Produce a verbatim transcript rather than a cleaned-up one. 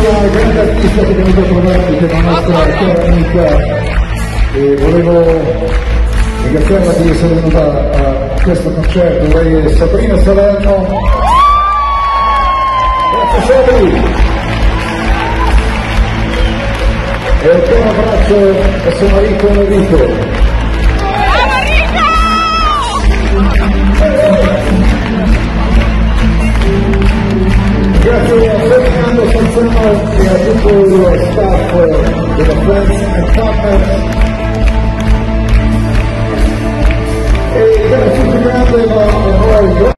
una grande artista che è venuta a trovarmi, che è una nostra cara amica, e volevo ringraziarla di essere venuta a questo concerto. Lei è Sabrina Salerno. Grazie Sabri. E un buon abbraccio a suo marito Enrico. Grazie a Fernando Sanzano e a tutto lo staff della Friends and Partners. E grazie a tutti grande, ma